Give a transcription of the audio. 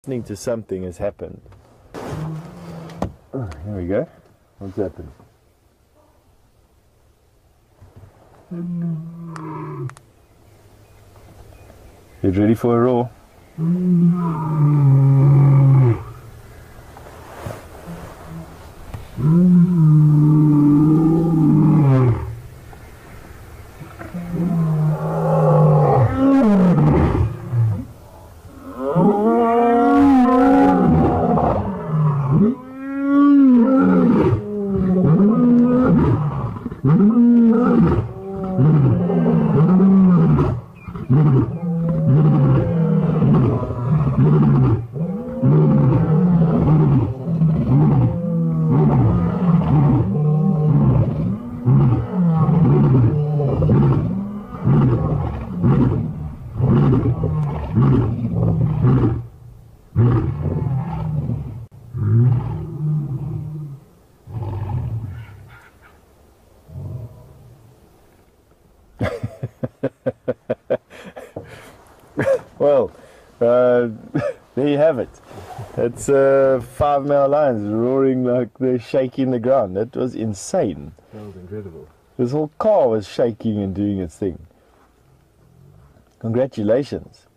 Listening to something has happened. Oh, here we go. What's happened? You ready for a roar? Well, there you have it. It's 5 male lions roaring like they're shaking the ground. That was insane. That was incredible. This whole car was shaking and doing its thing. Congratulations.